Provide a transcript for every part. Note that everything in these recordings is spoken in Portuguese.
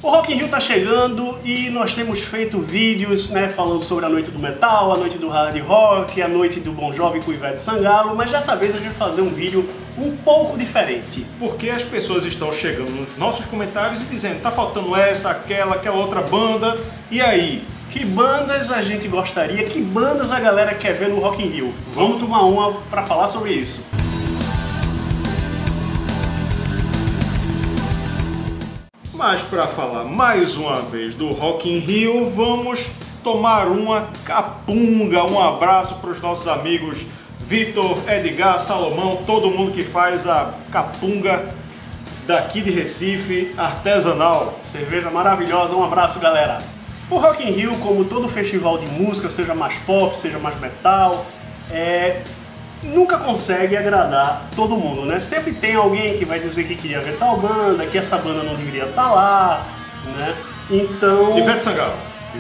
O Rock in Rio tá chegando e nós temos feito vídeos, né, falando sobre a noite do metal, a noite do hard rock, a noite do Bon Jovi com o Ivete Sangalo, mas dessa vez a gente vai fazer um vídeo um pouco diferente. Porque as pessoas estão chegando nos nossos comentários e dizendo, tá faltando essa, aquela outra banda, e aí? Que bandas a gente gostaria, que bandas a galera quer ver no Rock in Rio? Vamos tomar uma para falar sobre isso. Mas para falar mais uma vez do Rock in Rio, vamos tomar uma capunga. Um abraço para os nossos amigos Vitor, Edgar, Salomão, todo mundo que faz a capunga daqui de Recife, artesanal. Cerveja maravilhosa, um abraço, galera. O Rock in Rio, como todo festival de música, seja mais pop, seja mais metal, nunca consegue agradar todo mundo, né? Sempre tem alguém que vai dizer que queria ver tal banda, que essa banda não deveria estar lá, né? Então... Ivete Sangalo,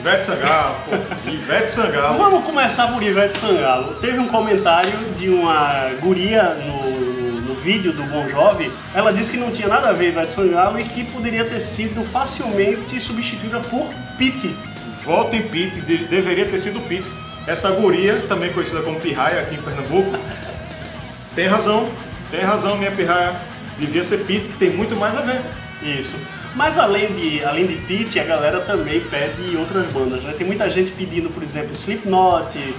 Ivete Sangalo. Vamos começar por Ivete Sangalo. Teve um comentário de uma guria no vídeo do Bon Jovi. Ela disse que não tinha nada a ver Ivete Sangalo e que poderia ter sido facilmente substituída por Pitty. Voto em Pitty, deveria ter sido Pitty. Essa guria, também conhecida como Pirraia aqui em Pernambuco, tem razão, minha Pirraia. Devia ser Pitty, que tem muito mais a ver. Isso. Mas além de Pitty, a galera também pede outras bandas, né? Tem muita gente pedindo, por exemplo, Slipknot,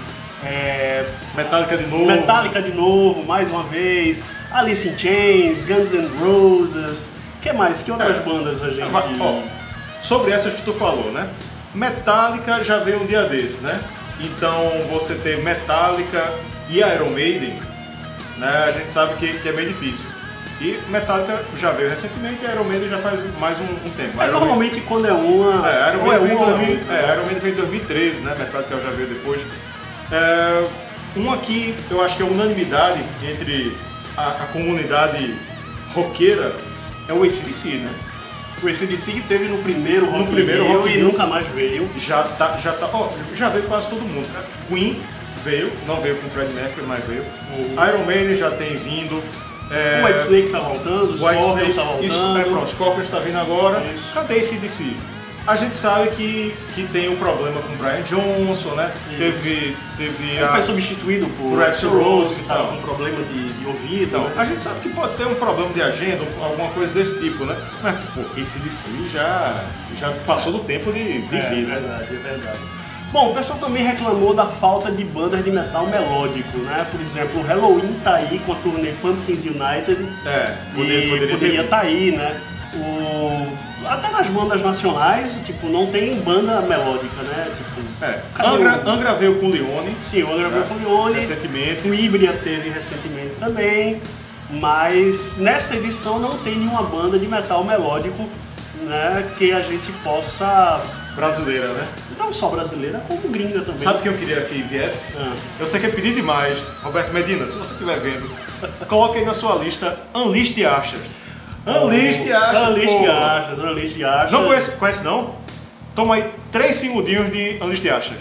Metallica de novo, mais uma vez, Alice in Chains, Guns N' Roses, que mais? Que outras bandas a gente... Sobre essas que tu falou, né? Metallica já veio um dia desse, né? Então você ter Metallica e Iron Maiden, né, a gente sabe que é bem difícil. E Metallica já veio recentemente e Iron Maiden já faz mais um tempo. Normalmente quando é uma... Iron Maiden veio em 2013, né? Metallica já veio depois. Um aqui, eu acho que é unanimidade entre a comunidade roqueira, é o AC/DC, né? O AC/DC que teve no primeiro Rock in Rio e nunca mais veio. Já veio quase todo mundo. Queen veio, não veio com o Freddie Mercury, mas veio. Iron Maiden já tem vindo. O White Snake tá voltando, o Scorpions tá voltando. O Scorpions tá vindo agora. Isso. Cadê esse AC/DC? A gente sabe que tem um problema com o Brian Johnson, né? Ele foi substituído por Axl Rose, que estava com um problema de ouvido. Então, a gente sabe que pode ter um problema de agenda, alguma coisa desse tipo, né? Mas, pô, esse DC já passou do tempo de vida. É verdade. Bom, o pessoal também reclamou da falta de bandas de metal melódico, né? Por exemplo, o Halloween tá aí com a turnê Pumpkins United. Poderia estar aí, né? Até nas bandas nacionais, tipo, não tem banda melódica, né? Tipo, Angra veio com o Leone. Sim, o Angra veio com o Leone. Recentemente. O Híbrida teve recentemente também. Mas nessa edição não tem nenhuma banda de metal melódico, né, que a gente possa... Brasileira, né? Não só brasileira, como gringa também. Sabe quem eu queria que viesse? Eu sei que é pedir demais. Roberto Medina, se você estiver vendo, coloque aí na sua lista Unleashed Ashes. Unleashed Ashes. Não conhece não? Toma aí 3 segundinhos de Unleashed Ashes.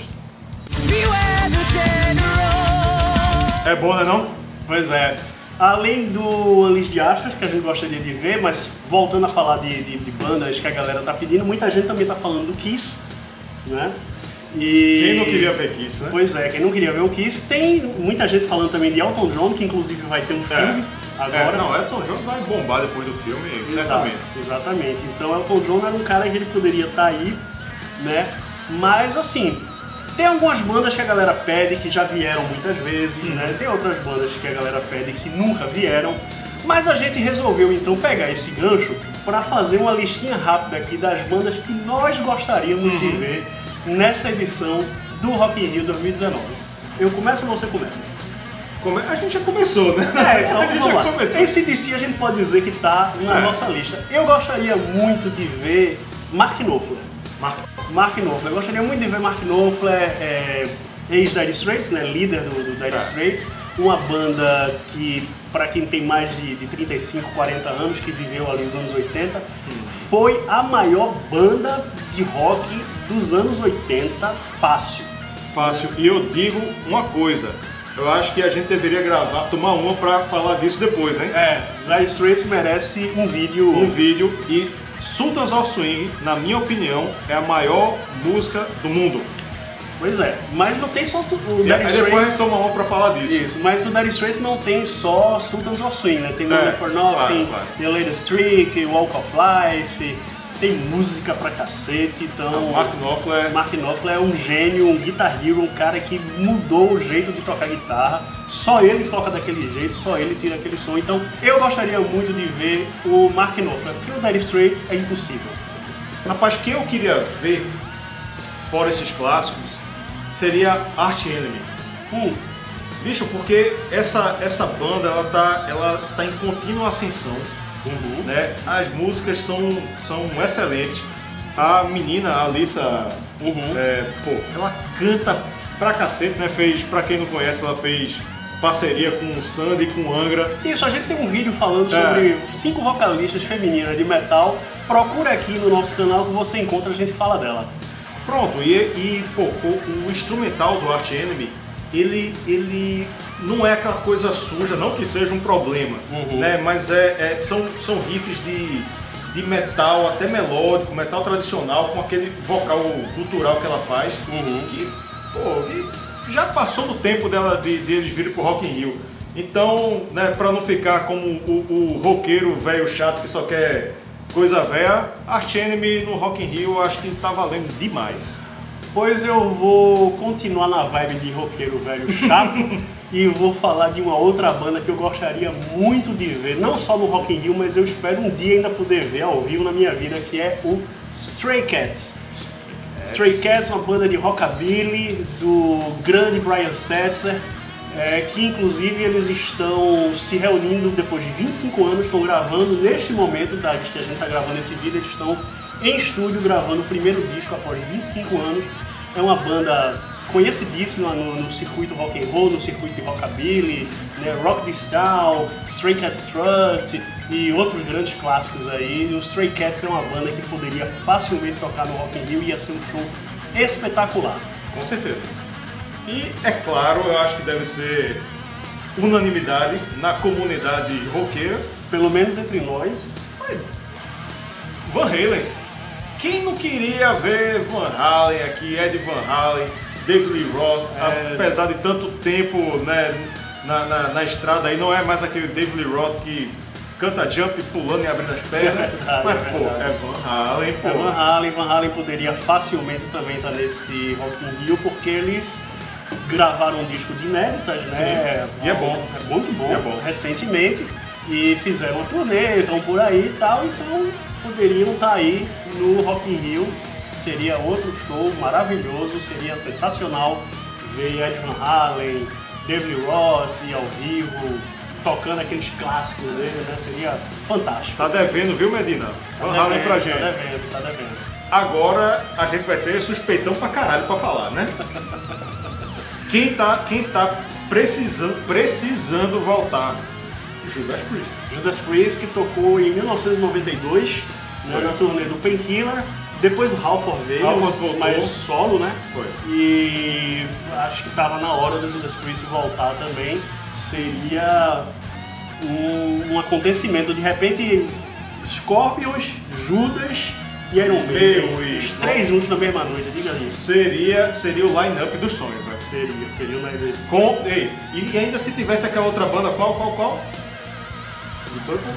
É bom, né não? Pois é. Além do Unleashed Ashes, que a gente gostaria de ver, mas voltando a falar de bandas que a galera tá pedindo, muita gente também tá falando do Kiss, né? Quem não queria ver Kiss, né? Pois é, quem não queria ver o Kiss. Tem muita gente falando também de Elton John, que inclusive vai ter um filme agora. Elton John vai bombar depois do filme, certamente. Exatamente. Então Elton John era um cara que ele poderia estar aí, né? Mas assim, tem algumas bandas que a galera pede que já vieram muitas vezes, né? Tem outras bandas que a galera pede que nunca vieram. Mas a gente resolveu então pegar esse gancho para fazer uma listinha rápida aqui das bandas que nós gostaríamos de ver nessa edição do Rock in Rio 2019. Eu começo ou você começa? A gente já começou, né? Então vamos lá. Esse DC a gente pode dizer que tá na nossa lista. Eu gostaria muito de ver Mark Knopfler. Mark Knopfler. Eu gostaria muito de ver Mark Knopfler, ex-Dire Straits, né? Líder do Dire Straits. Uma banda que, para quem tem mais de 35, 40 anos, que viveu ali nos anos 80, foi a maior banda de rock dos anos 80, fácil. E eu digo uma coisa, eu acho que a gente deveria tomar uma pra falar disso depois, hein? Dire Straits merece um vídeo. E Sultans of Swing, na minha opinião, é a maior música do mundo. Pois é, mas não tem só o Dire Straits. Aí depois a gente toma uma pra falar disso. Isso, mas o Dire Straits não tem só Sultans of Swing, né? Tem No For Nothing, claro. The Latest Trick, Walk of Life, tem música pra cacete, então... Mark Knopfler é um gênio, um guitar hero, um cara que mudou o jeito de tocar guitarra. Só ele toca daquele jeito, só ele tira aquele som. Então eu gostaria muito de ver o Mark Knopfler, porque o Dire Straits é impossível. Rapaz, quem eu queria ver, fora esses clássicos, seria Arch Enemy. Bicho, porque essa banda ela tá em contínua ascensão. Né? As músicas são excelentes. A menina, a Alissa, ela canta pra cacete, né? Pra quem não conhece, ela fez parceria com o Sandy e com o Angra. Isso, a gente tem um vídeo falando sobre 5 vocalistas femininas de metal. Procura aqui no nosso canal que você encontra, a gente fala dela. Pronto, o instrumental do Arch Enemy, ele não é aquela coisa suja, não que seja um problema, né? Mas são riffs de metal, até melódico, metal tradicional, com aquele vocal cultural que ela faz, que já passou do tempo de eles virem pro Rock in Rio. Então, né, pra não ficar como o roqueiro velho chato que só quer coisa velha, Arch Enemy no Rock in Rio acho que tá valendo demais. Pois eu vou continuar na vibe de roqueiro velho chato e vou falar de uma outra banda que eu gostaria muito de ver, não só no Rock in Rio, mas eu espero um dia ainda poder ver ao vivo na minha vida, que é o Stray Cats. Stray Cats é uma banda de rockabilly do grande Brian Setzer, que inclusive eles estão se reunindo depois de 25 anos, estão gravando neste momento que a gente está gravando esse vídeo, eles estão em estúdio gravando o primeiro disco após 25 anos. É uma banda conhecidíssima no circuito rock and roll, no circuito de rockabilly, né? Rock the Style, Stray Cats Strut e outros grandes clássicos aí. O Stray Cats é uma banda que poderia facilmente tocar no Rock in Rio e ia ser um show espetacular. Com certeza. E é claro, eu acho que deve ser unanimidade na comunidade roqueira, pelo menos entre nós, Van Halen. Quem não queria ver Van Halen aqui, Ed Van Halen, David Lee Roth, apesar de tanto tempo, né, na estrada aí, não é mais aquele David Lee Roth que canta jump pulando e abrindo as pernas, mas é Van Halen, pô. Van Halen poderia facilmente também estar nesse Rock in Rio, porque eles gravaram um disco de inéditas, né? Sim. E é bom. É muito bom, recentemente, e fizeram uma turnê, estão por aí e tal, então poderiam estar aí no Rock in Rio. Seria outro show maravilhoso, seria sensacional ver Ed Van Halen, David Lee Roth ao vivo, tocando aqueles clássicos dele, né? Seria fantástico. Tá devendo, viu, Medina? Van Halen pra gente. Tá devendo. Agora a gente vai ser suspeitão pra caralho pra falar, né? Quem tá precisando voltar? Judas Priest. Judas Priest, que tocou em 1992, né, na turnê do Painkiller. Depois o Halford veio, voltou, mas solo, né? Foi. E acho que estava na hora do Judas Priest voltar também. Seria um acontecimento. De repente, Scorpions, Judas e Iron Maiden. Os três juntos na mesma noite, diga assim. Seria o line-up dos sonhos, velho. Seria o line-up. E ainda se tivesse aquela outra banda, qual? Deep Purple?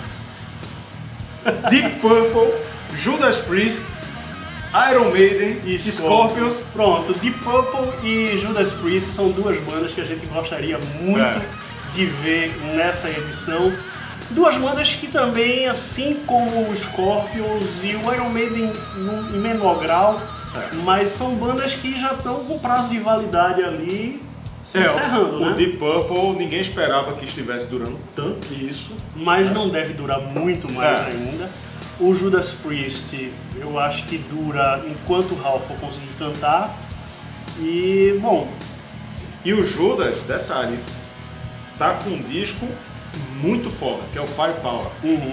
Deep Purple, Judas Priest, Iron Maiden e Scorpions. Pronto, Deep Purple e Judas Priest são duas bandas que a gente gostaria muito de ver nessa edição. Duas bandas que também, assim como o Scorpions e o Iron Maiden em menor grau, mas são bandas que já estão com prazo de validade ali se encerrando, né? O Deep Purple ninguém esperava que estivesse durando tanto isso. Mas não deve durar muito mais ainda. O Judas Priest, eu acho que dura enquanto o Halford conseguir cantar. E, bom... E o Judas, detalhe, tá com um disco muito foda, que é o Firepower.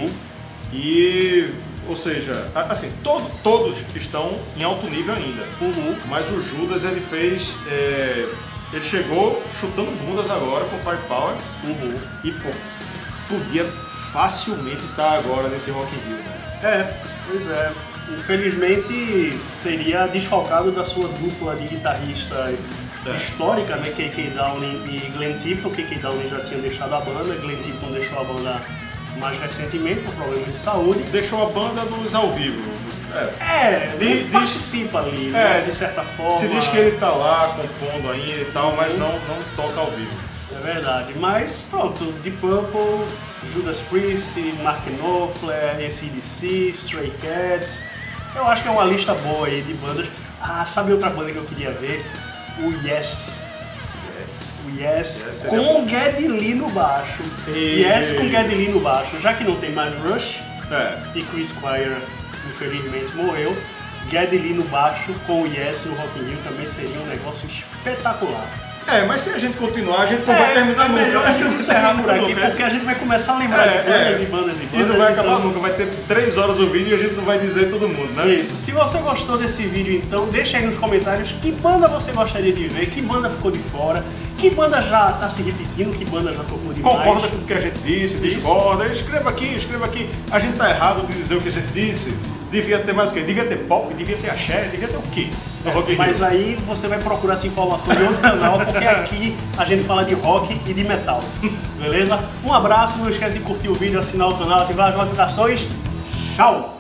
E, ou seja, assim, todos estão em alto nível ainda. Mas o Judas, ele fez... ele chegou chutando bundas agora com o Firepower. E, pô, podia facilmente estar agora nesse Rock in Rio, né? Pois é. Infelizmente seria desfalcado da sua dupla de guitarrista histórica, né? KK Downing e Glenn Tipton. KK Downing já tinha deixado a banda, Glenn Tipton deixou a banda mais recentemente por problemas de saúde. Deixou a banda nos ao vivo. Participa ali, né? De certa forma. Se diz que ele tá lá compondo ainda e tal, mas não toca ao vivo. É verdade, mas pronto, Deep Purple, Judas Priest, Mark Knopfler, AC/DC, Stray Cats. Eu acho que é uma lista boa aí de bandas. Sabe outra banda que eu queria ver? O Yes. O Yes com Geddy Lee no baixo. Yes com Geddy Lee no baixo. Já que não tem mais Rush e Chris Squire infelizmente morreu, Geddy Lee no baixo com o Yes no Rock in Rio também seria um negócio espetacular. Mas se a gente continuar, a gente não vai terminar nunca. Melhor a gente encerrar por aqui, porque a gente vai começar a lembrar de bandas e bandas. E não vai acabar nunca, vai ter 3 horas o vídeo e a gente não vai dizer todo mundo, né? Isso. Se você gostou desse vídeo, então deixa aí nos comentários que banda você gostaria de ver, que banda ficou de fora, que banda já tá se repetindo, que banda já tocou demais. Concorda com o que a gente disse, discorda, escreva aqui. A gente tá errado de dizer o que a gente disse. Devia ter mais o quê? Devia ter pop, devia ter axé, devia ter o quê? Mas aí você vai procurar essa informação em outro canal, porque aqui a gente fala de rock e de metal. Beleza? Um abraço, não esquece de curtir o vídeo, assinar o canal, ativar as notificações. Tchau!